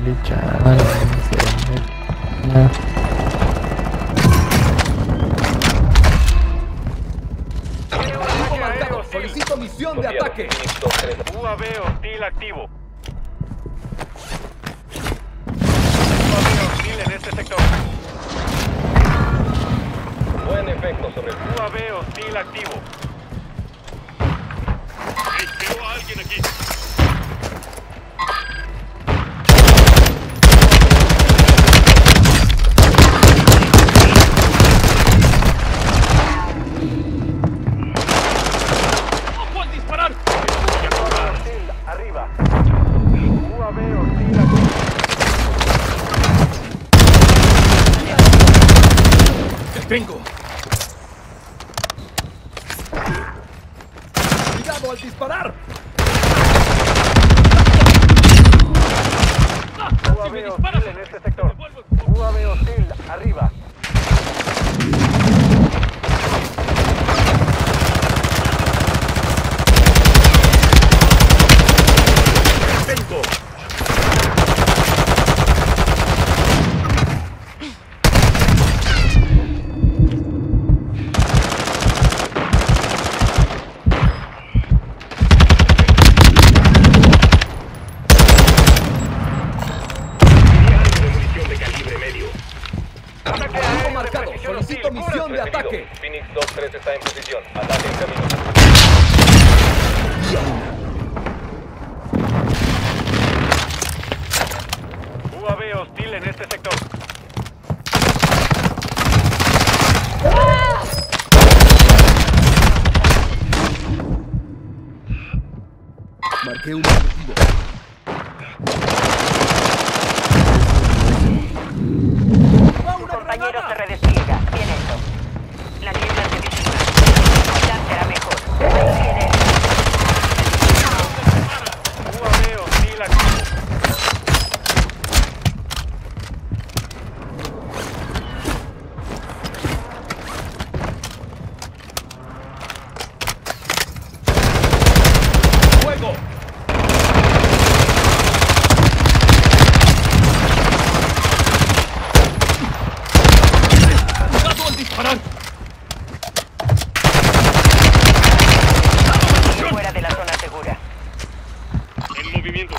chaval. Grupo marcado. Solicito misión de ataque. UAV hostil activo. UAV hostil en este sector. Buen efecto sobre el UAV hostil activo. Veo a alguien aquí. arriba. UAV hostil activo. ¡Vengo! ¡Cuidado al disparar! UAV hostil en este sector. UAV hostil arriba. ¡Vengo! Grupo marcado. Solicito misión de ataque. Phoenix 2-3 está en posición. Ataque en camino. UAV hostil en este sector. Marqué un objetivo. Tu compañero se redespliega. Bien hecho. La niebla se disipa. Ya será mejor. Ahí viene. UAV hostil activo. ¡Fuego! ¡Cuidado al disparar! Fuera de la zona segura. En movimiento.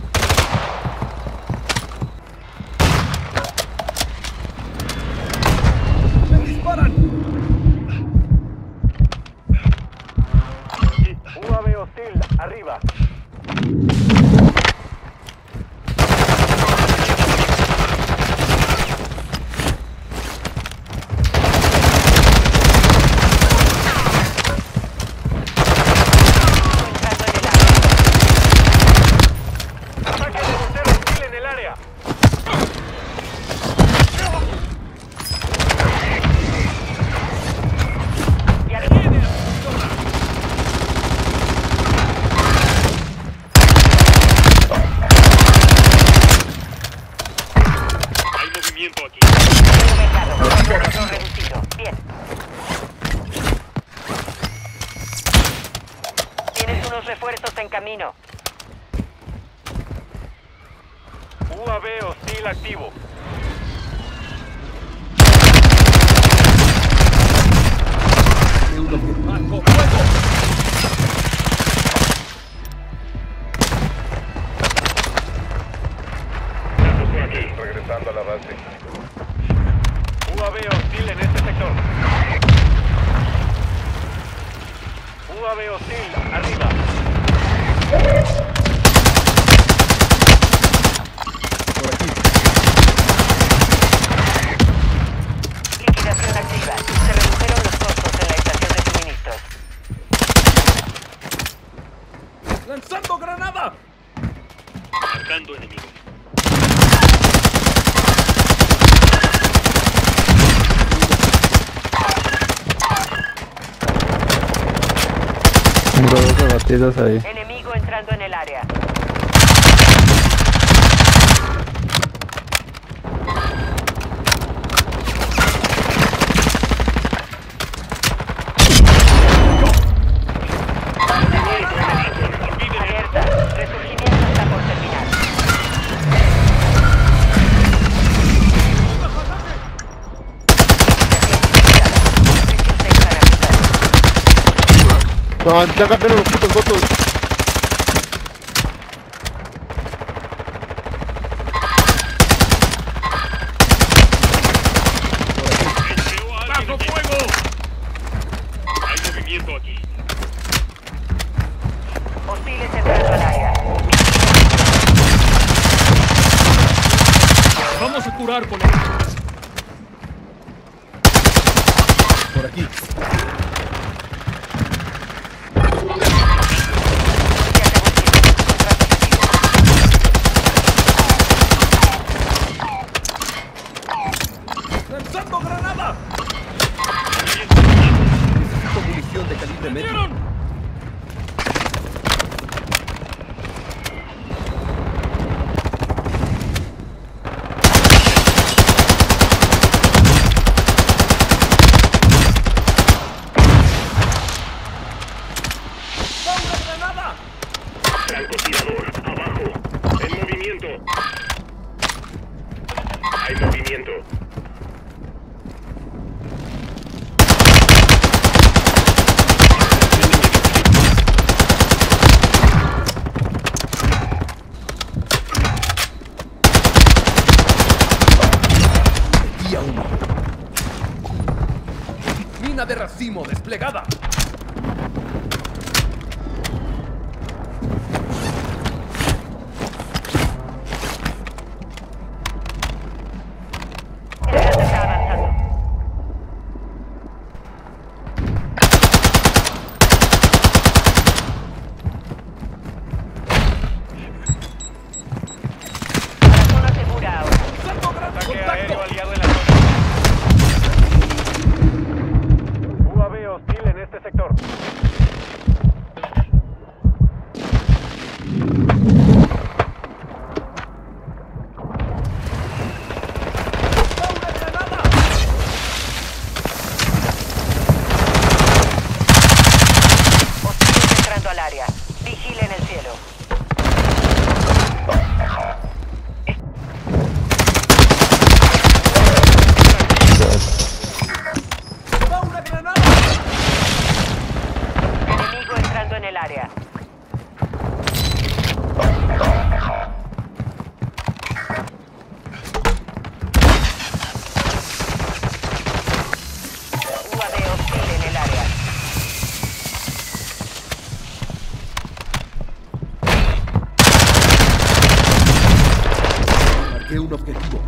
¡Me disparan! UAV hostil arriba. Entrando en el área. Ataque de mortero hostil en el área. Ya viene. Hay movimiento aquí. Mercado. Control reducido. Bien. Tienes unos refuerzos en camino. UAV hostil activo. Marqué un objetivo. ¡Marco fuego! Por aquí, regresando a la base. UAV hostil en este sector. UAV hostil arriba. Por aquí. Liquidación activa. Se redujeron los costos en la estación de suministros. ¡Lanzando granada! Marcando enemigo. Tengo dos abatidos ahí. Enemigo entrando en el área. Alerta. Resurgimiento está por terminar. No, ya cambiaron los putos votos. ¡Bajo fuego! Hay movimiento aquí. Hostiles entrando al área. Vamos a curar con él. Por aquí. ¡Lanzando granada! Necesito munición de calibre medio. ¡Vieron! Francotirador, abajo. En movimiento. Hay movimiento. Día 1. Mina de racimo desplegada. El gas está avanzando. La zona segura ahora. ¡Lanzando granada! Ataque ¡Contacto! aéreo aliado en la zona. UAV hostil en este sector. ¡Una granada! Hostiles entrando al área. Vigilen el cielo. ¡Va una granada! Enemigo entrando en el área. UAV hostil en el área. Marqué un objetivo.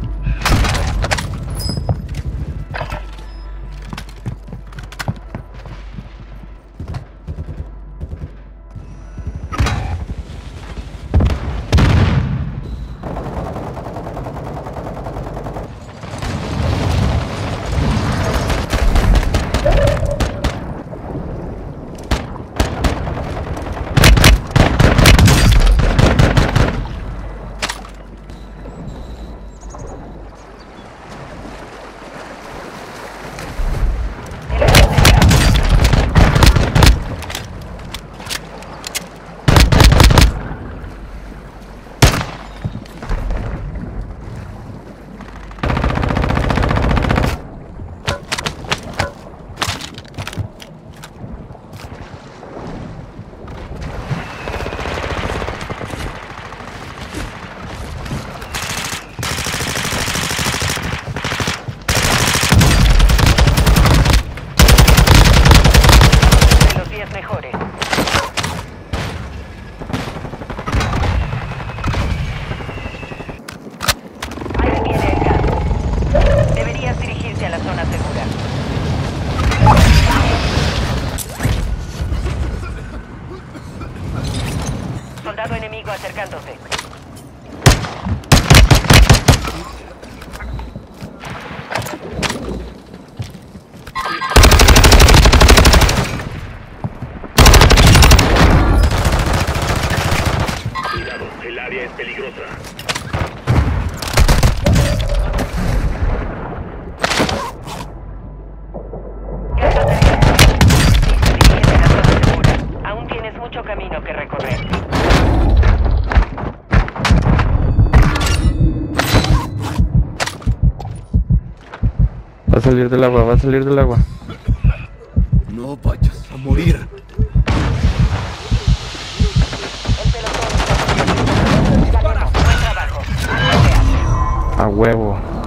De los 10 mejores. Ahí viene el gas. Deberías dirigirte a la zona segura. Soldado enemigo acercándose. Cuidado, el área es peligrosa. Gas batería. Dirígete a la zona segura. Aún tienes mucho camino que recorrer. Va a salir del agua, va a salir del agua. No vayas a morir. A huevo.